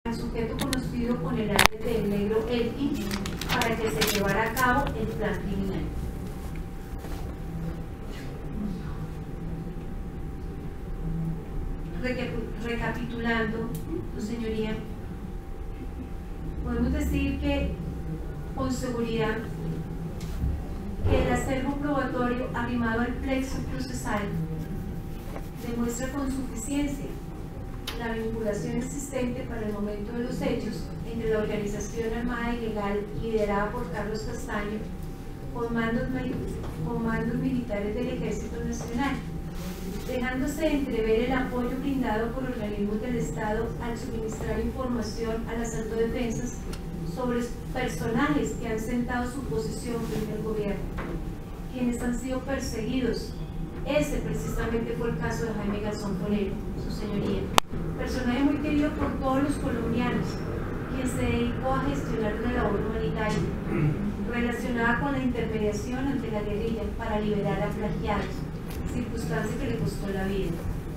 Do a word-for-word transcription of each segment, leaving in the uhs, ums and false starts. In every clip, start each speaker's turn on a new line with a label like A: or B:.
A: al sujeto conocido con el arte del negro Elkin para que se llevara a cabo el plan criminal. Recapitulando, tu señoría, podemos decir que con seguridad que el acervo probatorio arrimado al plexo procesal demuestra con suficiencia la vinculación existente para el momento de los hechos entre la organización armada ilegal liderada por Carlos Castaño con mandos, con mandos militares del Ejército Nacional, dejándose entrever el apoyo brindado por organismos del Estado al suministrar información a las autodefensas sobre personajes que han sentado su posición frente al gobierno, quienes han sido perseguidos. Ese precisamente fue el caso de Jaime Garzón Forero, su señoría, personaje muy querido por todos los colombianos, quien se dedicó a gestionar una labor humanitaria relacionada con la intermediación ante la guerrilla para liberar a plagiados, circunstancia que le costó la vida.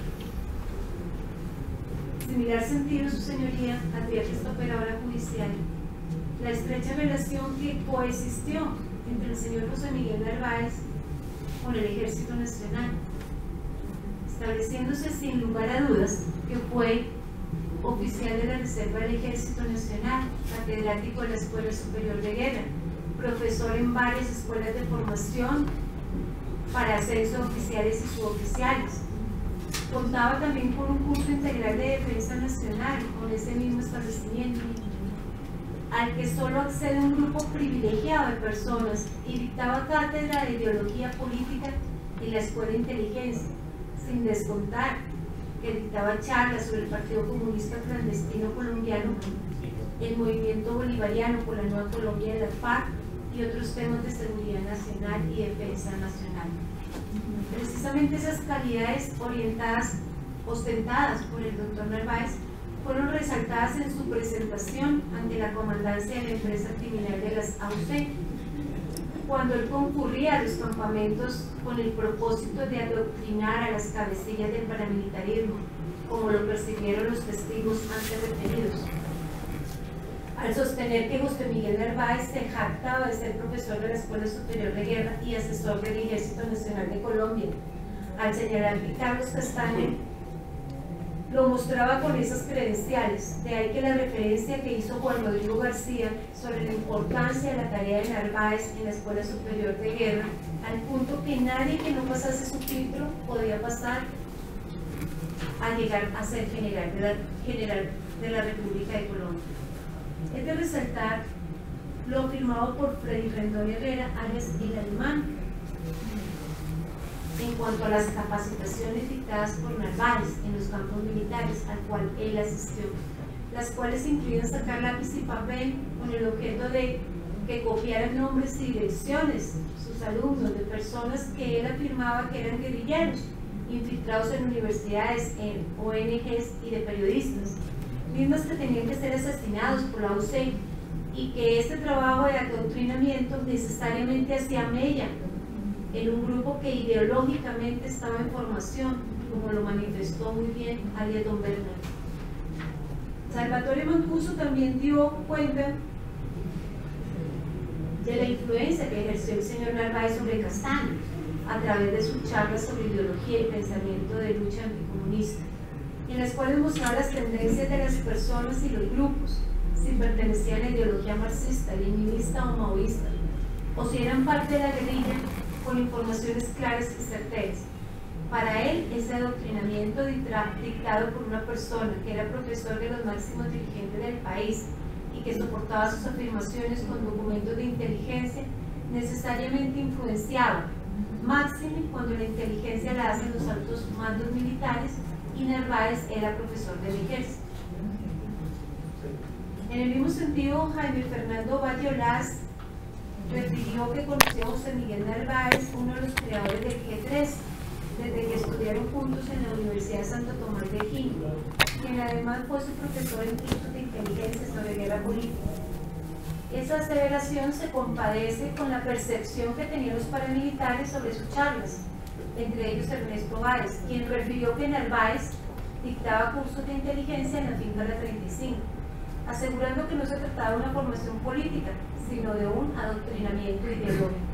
A: Similar sentido, su señoría, advierte esta operadora judicial la estrecha relación que coexistió entre el señor José Miguel Narváez con el Ejército Nacional, estableciéndose sin lugar a dudas que fue oficial de la Reserva del Ejército Nacional, catedrático de la Escuela Superior de Guerra, profesor en varias escuelas de formación para ascenso de oficiales y suboficiales. Contaba también con un curso integral de defensa nacional con ese mismo establecimiento, al que solo accede un grupo privilegiado de personas, y dictaba cátedra de ideología política en la Escuela de Inteligencia, sin descontar que dictaba charlas sobre el Partido Comunista Clandestino Colombiano, el Movimiento Bolivariano por la Nueva Colombia de la FARC y otros temas de seguridad nacional y defensa nacional. Precisamente esas calidades orientadas, ostentadas por el doctor Narváez, fueron resaltadas en su presentación ante la comandancia de la empresa criminal de las A U C, cuando él concurría a los campamentos con el propósito de adoctrinar a las cabecillas del paramilitarismo, como lo percibieron los testigos antes referidos. Al sostener que José Miguel Narváez se jactaba de ser profesor de la Escuela Superior de Guerra y asesor del Ejército Nacional de Colombia, al señalar que Carlos Castaño lo mostraba con esas credenciales, de ahí que la referencia que hizo Juan Rodrigo García sobre la importancia de la tarea de Narváez en la Escuela Superior de Guerra, al punto que nadie que no pasase su filtro podía pasar a llegar a ser general de la, general de la República de Colombia. Es de resaltar lo firmado por Freddy Rendón Herrera, alias el Alemán, en cuanto a las capacitaciones dictadas por Narváez en los campos militares al cual él asistió, las cuales incluían sacar lápiz y papel con el objeto de que copiaran nombres y direcciones sus alumnos de personas que él afirmaba que eran guerrilleros, infiltrados en universidades, en O N Ges y de periodistas, mismos que tenían que ser asesinados por la U C, y que este trabajo de adoctrinamiento necesariamente hacía mella en un grupo que ideológicamente estaba en formación, como lo manifestó muy bien alias don Bernal. Salvatore Mancuso también dio cuenta de la influencia que ejerció el señor Narváez sobre Castaño a través de sus charlas sobre ideología y pensamiento de lucha anticomunista, en las cuales mostraba las tendencias de las personas y los grupos, si pertenecían a la ideología marxista, leninista o maoísta, o si eran parte de la guerrilla, con informaciones claras y certeras. Para él, ese adoctrinamiento dictado por una persona que era profesor de los máximos dirigentes del país y que soportaba sus afirmaciones con documentos de inteligencia, necesariamente influenciaba, máxime cuando la inteligencia la hacen los altos mandos militares, y Narváez era profesor del ejército. En el mismo sentido, Jaime Fernando Valle Olaz refirió que conoció a José Miguel Narváez, uno de los creadores del G tres, desde que estudiaron juntos en la Universidad de Santo Tomás de Aquino, quien además fue su profesor en cursos de inteligencia sobre guerra política. Esa aseveración se compadece con la percepción que tenían los paramilitares sobre sus charlas, entre ellos Ernesto Báez, quien refirió que Narváez dictaba cursos de inteligencia en la finca La treinta y cinco, asegurando que no se trataba de una formación política, sino de un adoctrinamiento ideológico.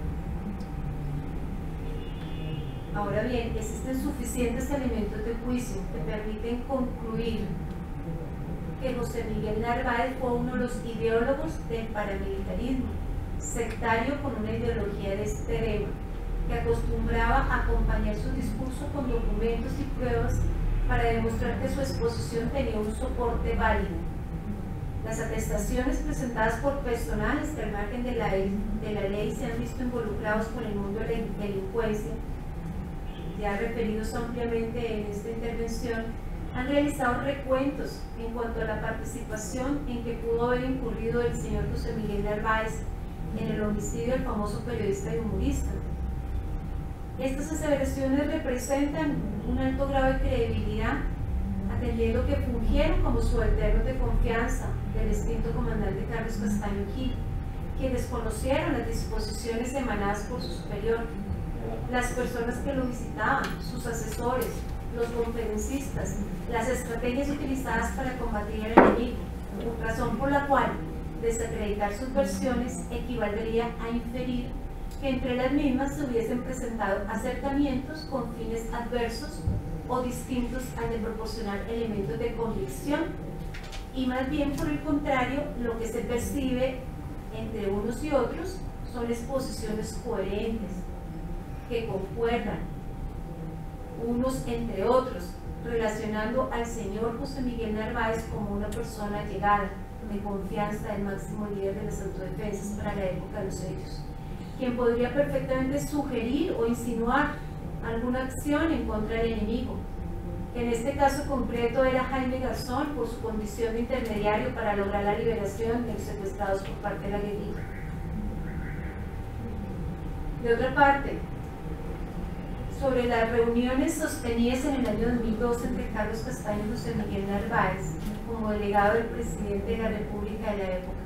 A: Ahora bien, existen suficientes elementos de juicio que permiten concluir que José Miguel Narváez fue uno de los ideólogos del paramilitarismo, sectario con una ideología de extrema, que acostumbraba a acompañar su discurso con documentos y pruebas para demostrar que su exposición tenía un soporte válido. Las atestaciones presentadas por personales que al margen de la, de la ley se han visto involucrados con el mundo de la delincuencia, ya referidos ampliamente en esta intervención, han realizado recuentos en cuanto a la participación en que pudo haber incurrido el señor José Miguel Narváez en el homicidio del famoso periodista y humorista. Estas aseveraciones representan un alto grado de credibilidad, atendiendo que fungieron como subalternos de confianza del extinto comandante Carlos Castaño Gil, quienes conocieron las disposiciones emanadas por su superior, las personas que lo visitaban, sus asesores, los conferencistas, las estrategias utilizadas para combatir al enemigo, razón por la cual desacreditar sus versiones equivaldría a inferir que entre las mismas se hubiesen presentado acercamientos con fines adversos o distintos al de proporcionar elementos de convicción, y más bien por el contrario, lo que se percibe entre unos y otros son exposiciones coherentes, que concuerdan unos entre otros, relacionando al señor José Miguel Narváez como una persona allegada, de confianza del máximo líder de las autodefensas para la época de los hechos, quien podría perfectamente sugerir o insinuar alguna acción en contra del enemigo, que en este caso concreto era Jaime Garzón, por su condición de intermediario para lograr la liberación de los secuestrados por parte de la guerrilla. De otra parte, sobre las reuniones sostenidas en el año dos mil doce entre Carlos Castaño y José Miguel Narváez como delegado del presidente de la República de la época.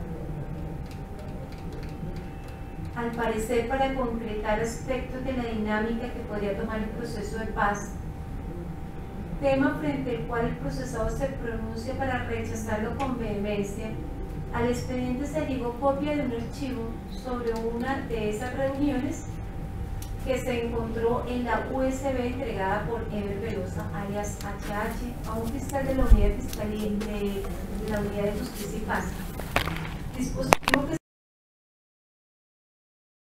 A: Al parecer, para concretar aspectos de la dinámica que podría tomar el proceso de paz, tema frente al cual el procesado se pronuncia para rechazarlo con vehemencia, al expediente se llegó copia de un archivo sobre una de esas reuniones que se encontró en la U S B entregada por Eber Velosa, alias H H, a un fiscal de la Unidad de Fiscalía de, de la Unidad de Justicia y Paz. Dispositivo que